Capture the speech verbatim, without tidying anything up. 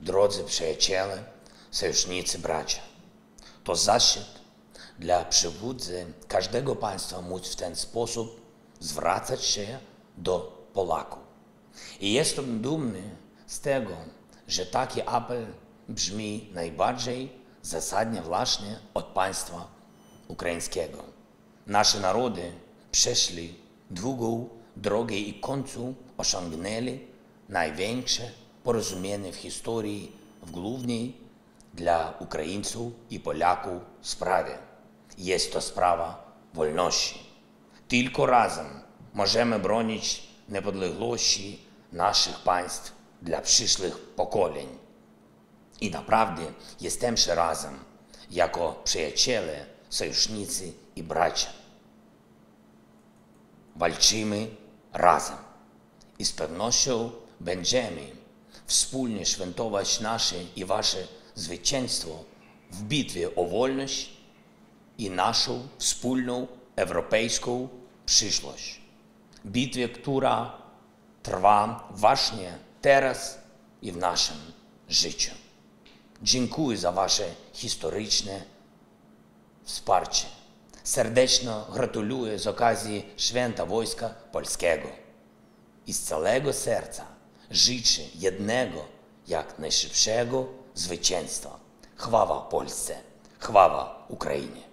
drodzy przyjaciele, sojusznicy, bracia. To zaszczyt dla przywódcy każdego państwa móc w ten sposób zwracać się do Polaków. I jestem dumny z tego, że taki apel brzmi najbardziej zasadnie właśnie od państwa ukraińskiego. Nasze narody przeszli długą drogę i w końcu osiągnęli największe porozumienie w historii w głównej dla Ukraińców i Polaków sprawie. Jest to sprawa wolności. Tylko razem możemy bronić niepodległości naszych państw dla przyszłych pokoleń. I naprawdę jesteśmy razem, jako przyjaciele, sojusznicy i bracia. Walczymy razem i z pewnością będziemy wspólnie świętować nasze i wasze zwycięstwo w bitwie o wolność i naszą wspólną europejską przyszłość. Bitwie, która trwa właśnie teraz i w naszym życiu. Dziękuję za wasze historyczne wsparcie. Serdecznie gratuluję z okazji Święta Wojska Polskiego. I z całego serca życzę jednego, jak najszybszego zwycięstwa. Chwała Polsce, chwała Ukrainie.